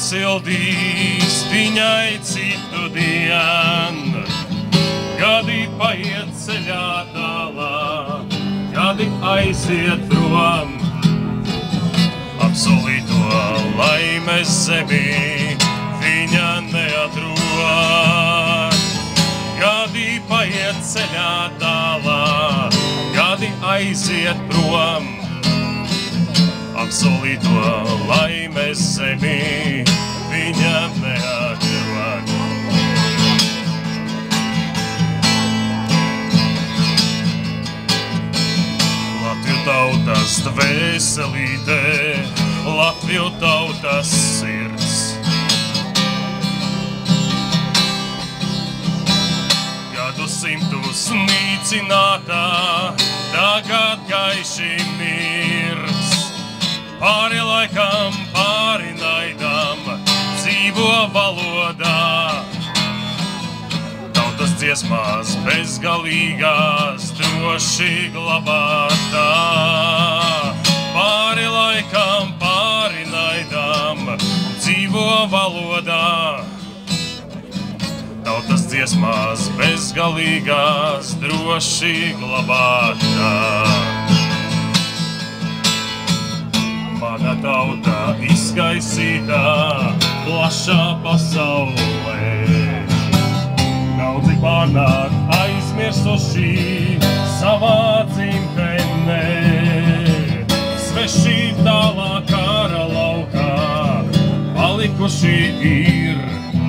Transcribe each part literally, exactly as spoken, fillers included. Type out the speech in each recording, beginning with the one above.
sildīs viņai citu dienu. Gadi paiet ceļā tālā, gadi aiziet prom. Apsolīto laimes zemī viņa neatrod. Gadi paiet ceļā tālā, gadi aiziet prom. Apsolīto laimes zemī viņa neatrod. Latviju tautas dvēselīte, Latviju tautas sirds. Gadu simtus nīcinātā, tagad gaiši mirds. Pāri laikam, pāri naidam, dzīvo valodā. Tautas dziesmās bezgalīgās, droši glabātā. Pāri laikam, pāri naidam, dzīvo valodā. Tautas dziesmās bezgalīgās, droši glabātā. Mana tauta izkaisītā, plašā pasaulē. Daudzi pārnāk aizmirsuši savā dzimtenē. Sveši tālā kara laukā palikuši ir.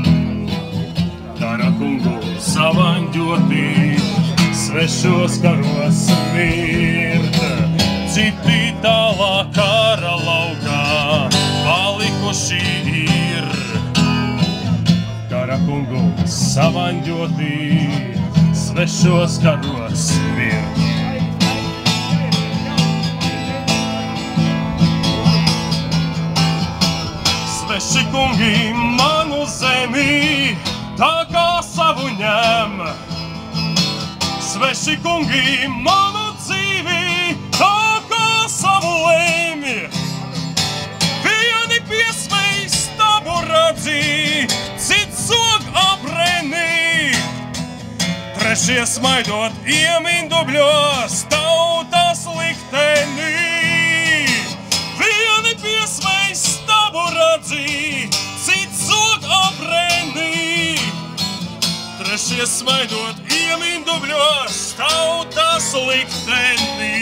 Kara kungu savaņģoti, svešos karos mirt. Citi tālā kara laukā palikuši ir. Kara kungu savaņģoti, svešos karos mirt. Sveši kungi manu zemi, tā kā savu ņem. Sveši kungi manu dzīvi, tā kā savu lēmi. Vieni piesmej stabu radzī, cits zog aprenī. Trešie smaidot iemindubļos tautas liktenī. Vieni piesmej stabu radzī, cits zog aprenī. Trešie smaidot iemindubļos tautas liktenī.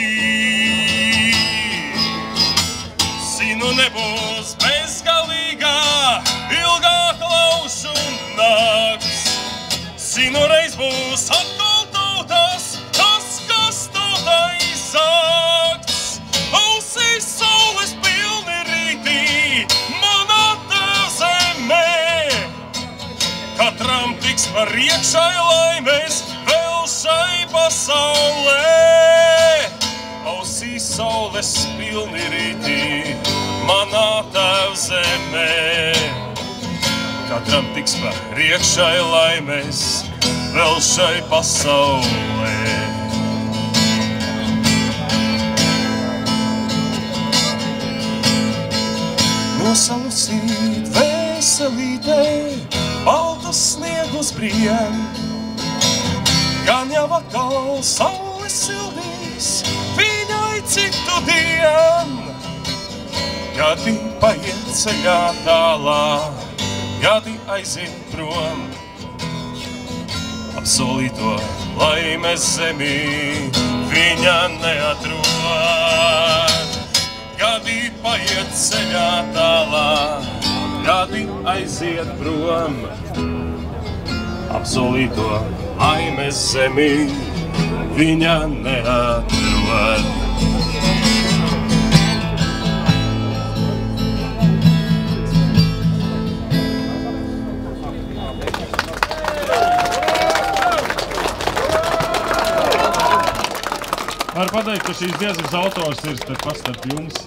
Zinu nebūs bezgalīgā, ilgā klaušu nakts. Zinu reiz būs atkal tautas, tas, kas tautai zakts. Ausīs saules pilni rītī, manā tēzemē. Katram tiks par iekšai laimēs, vēl šai pasaulē. Ausīs saules pilni rītī, manā tēvzemē. Katram tiks par iekšai laimēs, vēl šai pasaulē. Nosalusīt vēselītē, baltus sniegus briem. Gan jau atkal saule sildīs, viņai citu dienu. Gadi paiet ceļā tālā, gadi aiziet prom. Apsolīto laimes zemī viņa neatrod. Gadi paiet ceļā tālā, gadi aiziet prom. Apsolīto laimes zemī viņa neatrod. Var pateikt, ka šīs dziesmas autors ir pats starp jums.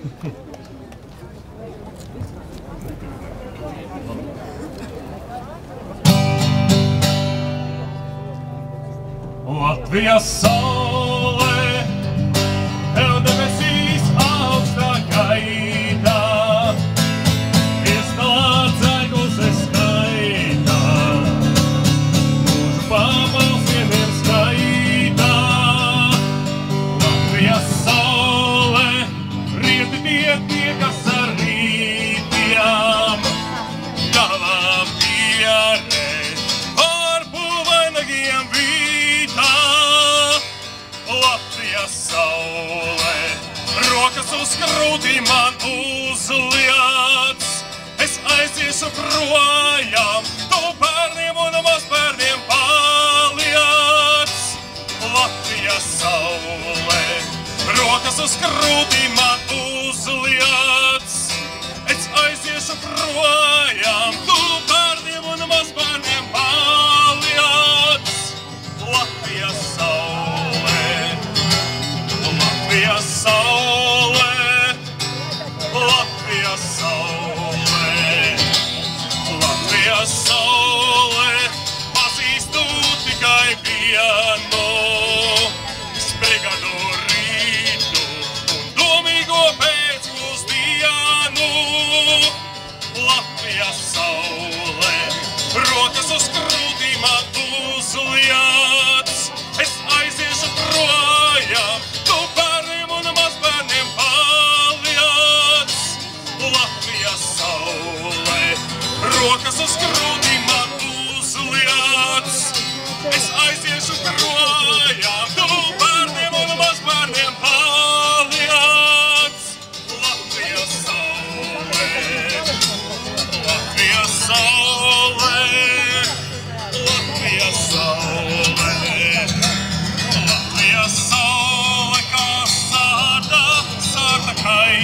Latvijas saule, tev debesīs augstā gaitā, iestalā rokas uz krūtīm man uzliec. Es aiziešu projām, tu bērniem un mazbērniem paliec. Latvijas saulē, rokas uz krūtīm man uzliec. Es aiziešu projām, tu bērniem un mazbērniem paliec. Latvijas saulē, Latvijas saulē, Latvijas saulē, Latvijas saulē, pazīstu tikai vienu, sprigadu rītu un domīgo pēcpusdienu. Latvijas saulē, rokas uz krūtīm man uzliec. Es aiziešu projām, tu bērniem un mazbērniem paliec. Latvijas saulē, rokas uz krūtīm man uzliec. Es aiziešu projām, tu bērniem un mazbērniem paliec. Latvijas saulē, Latvijas saulē, Latvijas saulē, Latvijas saulē, kā sārta, sārta kai